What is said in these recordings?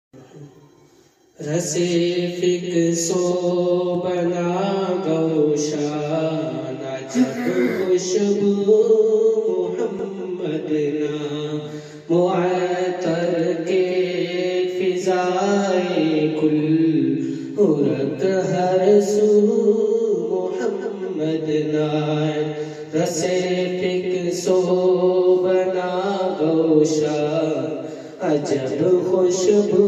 رسے فک سو بنا گوشان جب خوشبو محمد نا معطر کے فضائے کل عرق ہر سو محمد نا رسے فک سو بنا گوشان عجب خوشبو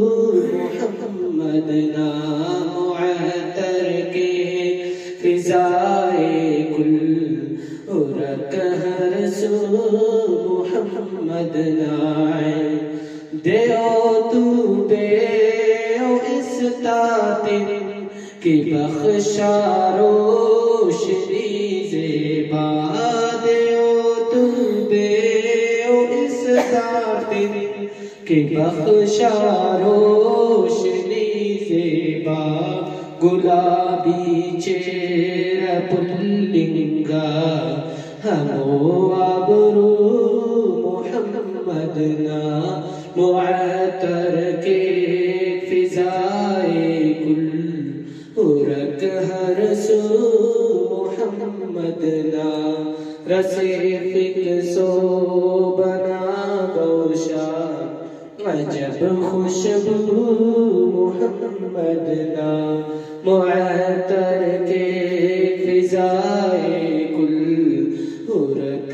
محمد نا معطر کے فضائے کل عرق ہر سو محمد نا دیو تو بیو اس تاتن کی بخشا روشنی زیبا دیو تو بیو اس تاتن کہ بخشا روشنی زیبا گلابی چہرہ پلنگا ہمو ابرو محمد نا معطر کے فضائے کل عرق ہر سو محمد نا رسے فک سو بنا گوشان عجب خوشبو محمد نا معطر کے فضائے کل عرق